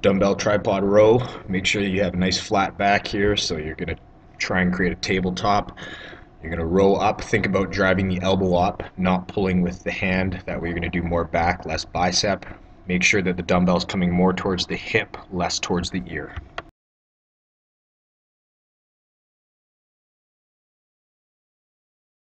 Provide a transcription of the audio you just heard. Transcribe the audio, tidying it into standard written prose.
Dumbbell Tripod Row. Make sure you have a nice flat back here, so you're going to try and create a tabletop. You're going to row up. Think about driving the elbow up, not pulling with the hand. That way you're going to do more back, less bicep. Make sure that the dumbbell's coming more towards the hip, less towards the ear.